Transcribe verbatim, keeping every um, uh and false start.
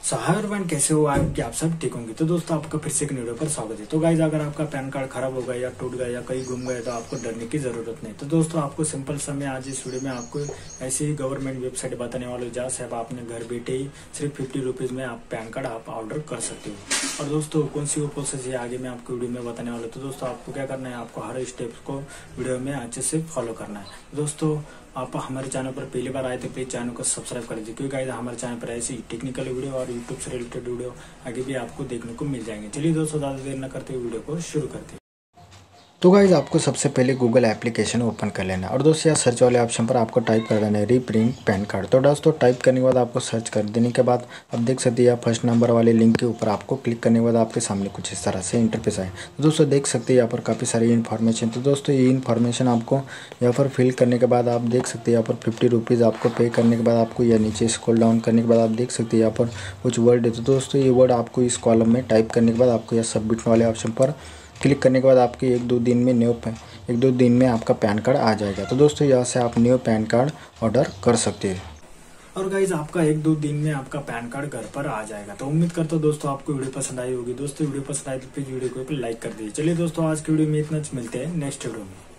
सहाय बहन कैसे हो आप कि आप सब ठीक होंगे। तो दोस्तों आपका फिर से एक वीडियो पर स्वागत है। तो गाइज अगर आपका पैन कार्ड खराब हो गया या टूट गया या कहीं गुम गया तो आपको डरने की जरूरत नहीं। तो दोस्तों आपको सिंपल समय आज इस वीडियो में आपको ऐसी ही गवर्नमेंट वेबसाइट बताने वाले जहाँ से आप अपने घर बैठे ही सिर्फ फिफ्टी रुपीज में आप पैन कार्ड आप ऑर्डर कर सकते हो। और दोस्तों कौन सी वो प्रोसेस है आगे मैं आपको वीडियो में बताने वाला हूँ। तो दोस्तों आपको क्या करना है, आपको हर स्टेप्स को वीडियो में अच्छे से फॉलो करना है। दोस्तों आप हमारे चैनल पर पहली बार आए तो प्लीज चैनल को सब्सक्राइब कर दीजिए, क्योंकि गाइस हमारे चैनल पर ऐसी टेक्निकल वीडियो और यूट्यूब से रिलेटेड वीडियो आगे भी आपको देखने को मिल जाएंगे। चलिए दोस्तों ज्यादा देर न करते हुए वीडियो को शुरू करते हैं। तो गाइज आपको सबसे पहले गूगल एप्लीकेशन ओपन कर लेना है और दोस्तों यहाँ सर्च वाले ऑप्शन पर आपको टाइप कर देना है रीप्रिंट पैन कार्ड। तो दोस्तों टाइप करने के बाद आपको सर्च कर देने के बाद अब देख सकते हैं फर्स्ट नंबर वाले लिंक के ऊपर आपको क्लिक करने के बाद आपके सामने कुछ इस तरह से इंटरफेस आए। तो दोस्तों देख सकते हैं यहाँ पर काफ़ी सारी इन्फॉर्मेशन। तो दोस्तों ये इन्फॉर्मेशन आपको यहाँ पर फिल करने के बाद आप देख सकते हैं यहाँ पर फिफ्टी रुपीज़ आपको पे करने के बाद आपको या नीचे स्क्रॉल डाउन करने के बाद आप देख सकते हैं यहाँ पर कुछ वर्ड है। तो दोस्तों ये वर्ड आपको इस कॉलम में टाइप करने के बाद आपको यहाँ सबमिट वाले ऑप्शन पर क्लिक करने के बाद आपके एक दो दिन में न्यू एक दो दिन में आपका पैन कार्ड आ जाएगा। तो दोस्तों यहाँ से आप न्यू पैन कार्ड ऑर्डर कर सकते हैं और गाइज आपका एक दो दिन में आपका पैन कार्ड घर पर आ जाएगा। तो उम्मीद करता हूँ दोस्तों आपको वीडियो पसंद आई होगी। दोस्तों वीडियो पसंद आई तो प्लीज वीडियो को लाइक कर दीजिए। चलिए दोस्तों आज की वीडियो में इतना, मिलते हैं नेक्स्ट वीडियो में।